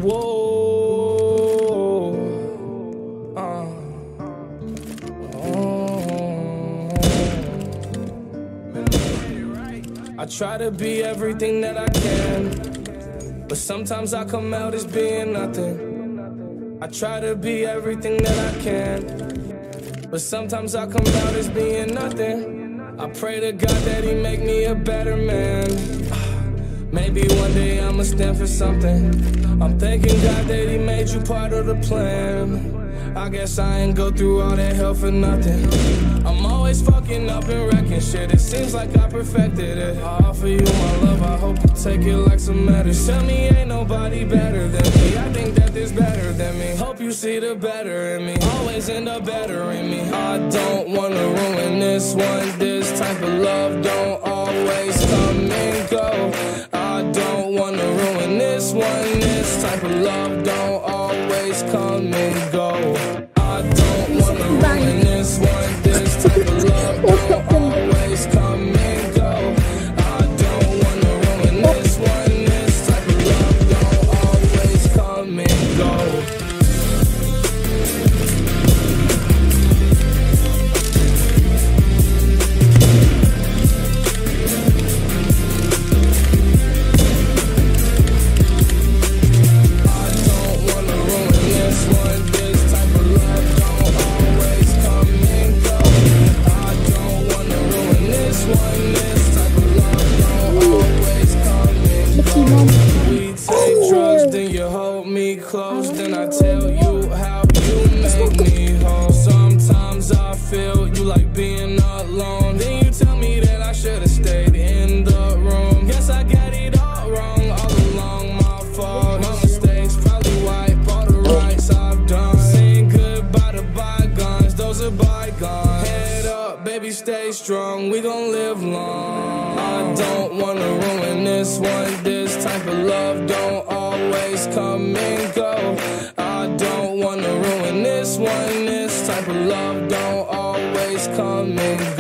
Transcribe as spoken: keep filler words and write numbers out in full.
Whoa. Uh. Oh. I try to be everything that I can, but sometimes I come out as being nothing. I try to be everything that I can, but sometimes I come out as being nothing. I pray to God that he make me a better man. Maybe one day I'ma stand for something. I'm thanking God that he made you part of the plan. I guess I ain't go through all that hell for nothing. I'm always fucking up and wrecking shit. It seems like I perfected it. I offer you my love, I hope you take it like some medicine. Tell me ain't nobody better than me. I think that there's better than me. Hope you see the better in me. Always end up better in me. I don't wanna ruin this one. This type of love don't always come and go. I don't wanna ruin this one. This type of love don't always come and go. I don't wanna ruin this one. This type of love don't always come and go. I don't wanna ruin this one. This type of love don't always come and go. Close, then I tell you how you make me whole. Sometimes I feel you like being alone. Then you tell me that I should've stayed in the room. Guess I got it all wrong all along, my fault. My mistakes probably wipe all the rights I've done. Saying goodbye to bygones, those are bygones. Head up, baby, stay strong, we gon' live long. I don't wanna ruin this one. This type of love don't always come and go. I don't wanna ruin this one. This type of love don't always come and go.